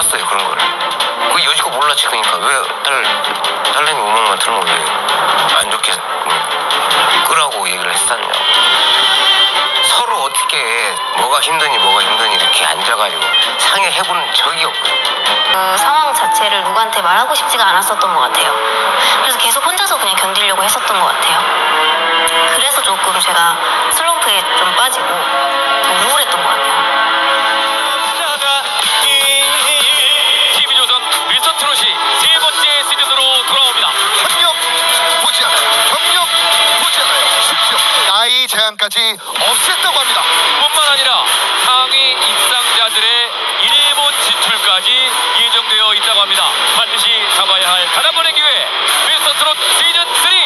몰랐어요, 그런 거를. 그 여지껏 몰랐지. 그러니까 왜 딸내미 음악만 틀는 거 왜 안 좋게 끄라고 얘기를 했었냐고. 서로 어떻게 뭐가 힘드니 이렇게 앉아가지고 상의해본 적이 없고요. 그 상황 자체를 누구한테 말하고 싶지가 않았었던 것 같아요. 그래서 계속 혼자서 그냥 견디려고 했었던 것 같아요. 그래서 조금 제가 슬럼프에 좀 빠지고 우울했던 것 같아요. TV조선 윌슨 트롯이 세 번째 시즌으로 돌아옵니다. 학력 보지 않아요. 경력 보지 않아요. 심지어 나이 제한까지 없앴다고 합니다. 뿐만 아니라 상위 입상자들의 일본 진출까지 예정되어 있다고 합니다. 반드시 잡아야 할 단 한 번의 기회. 윌슨 트롯 시즌 3